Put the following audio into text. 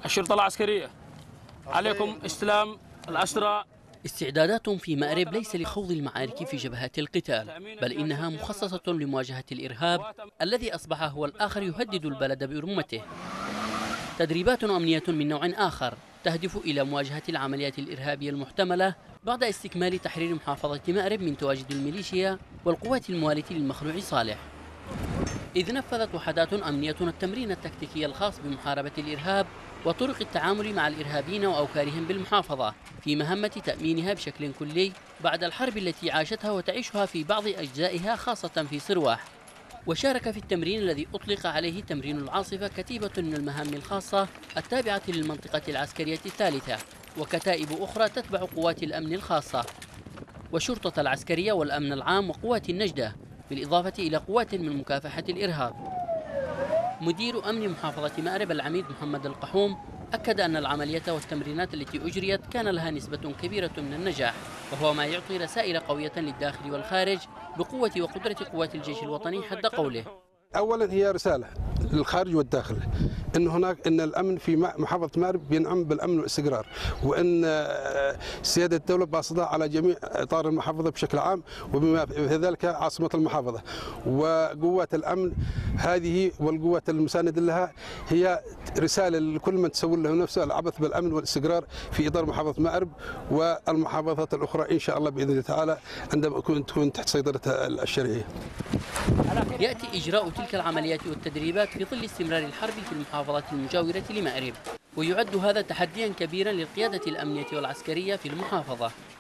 الشرطة العسكرية عليكم استلام الأسرى. استعدادات في مأرب ليس لخوض المعارك في جبهات القتال، بل إنها مخصصة لمواجهة الإرهاب الذي أصبح هو الآخر يهدد البلد برمته. تدريبات أمنية من نوع آخر تهدف إلى مواجهة العمليات الإرهابية المحتملة بعد استكمال تحرير محافظة مأرب من تواجد الميليشيا والقوات الموالية للمخلوع صالح. إذ نفذت وحدات أمنية التمرين التكتيكي الخاص بمحاربة الإرهاب وطرق التعامل مع الإرهابيين وأوكارهم بالمحافظة في مهمة تأمينها بشكل كلي بعد الحرب التي عاشتها وتعيشها في بعض أجزائها خاصة في صرواح. وشارك في التمرين الذي أطلق عليه تمرين العاصفة كتيبة من المهام الخاصة التابعة للمنطقة العسكرية الثالثة وكتائب أخرى تتبع قوات الأمن الخاصة والشرطة العسكرية والأمن العام وقوات النجدة، بالإضافة إلى قوات من مكافحة الإرهاب. مدير أمن محافظة مأرب العميد محمد القحوم أكد أن العملية والتمرينات التي أجريت كان لها نسبة كبيرة من النجاح، وهو ما يعطي رسائل قوية للداخل والخارج بقوة وقدرة قوات الجيش الوطني حد قوله. أولا هي رسالة للخارج والداخل ان الامن في محافظه مأرب بينعم بالامن والاستقرار، وان سياده الدوله باسطه على جميع اطار المحافظه بشكل عام وبما في ذلك عاصمه المحافظه. وقوات الامن هذه والقوات المسانده لها هي رساله لكل من تسول له نفسه العبث بالامن والاستقرار في اطار محافظه مأرب والمحافظات الاخرى ان شاء الله باذن الله تعالى عندما تكون تحت سيطره الشرعيه. يأتي إجراء تلك العمليات والتدريبات في ظل استمرار الحرب في المحافظات المجاورة لمأرب، ويعد هذا تحديا كبيرا للقيادة الأمنية والعسكرية في المحافظة.